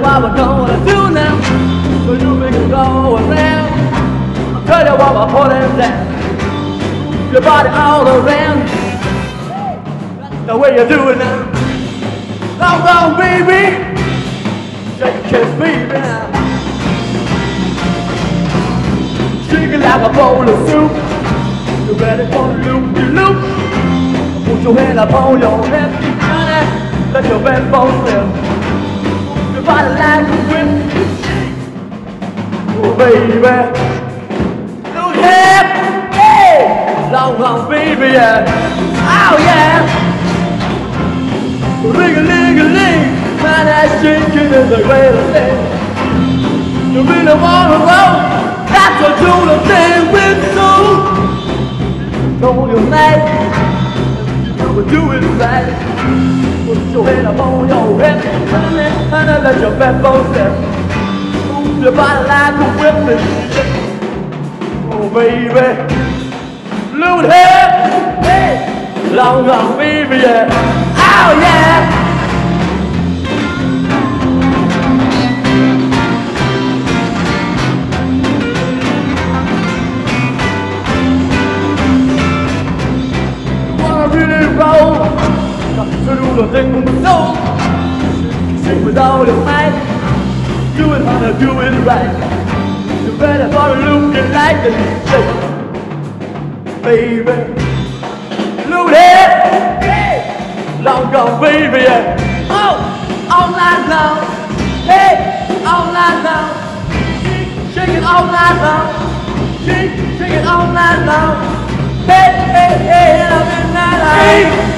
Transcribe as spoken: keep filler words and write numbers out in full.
what we're gonna do now. So you make it go around. I'll tell you what we're putting down. Your body all around. That's the way you do it now. Long, long, baby. Shake your chest, baby now. Shake it like a bowl of soup. You ready for the loop, you loop. Put your hand up on your hip, honey. Let your backbone slip. Your body like a whip. Oh baby, look hip, hey, long, long, baby, yeah. Oh yeah. Ring-a-ling-a-ling, man, that shaking is the greatest thing. You really wanna roll? That's a doodle thing with soul. Hold your night, you will do it right. Put your head up on your hip, honey, honey, let your backbone slip. Move your body like a whip. Oh baby, blue hip, hey, long, long, baby, yeah. Oh yeah. Roll, got to do the thing with the soul. Sing with all your might. Do it, honey, do it right. You're ready for a loop, you like it. Baby, look it, hey, long gone, baby, yeah. Oh, all night long, hey, all night long. Shake, shake it all night long. Shake, shake it all night long. Hey, hey, hey, in the midnight. Hey.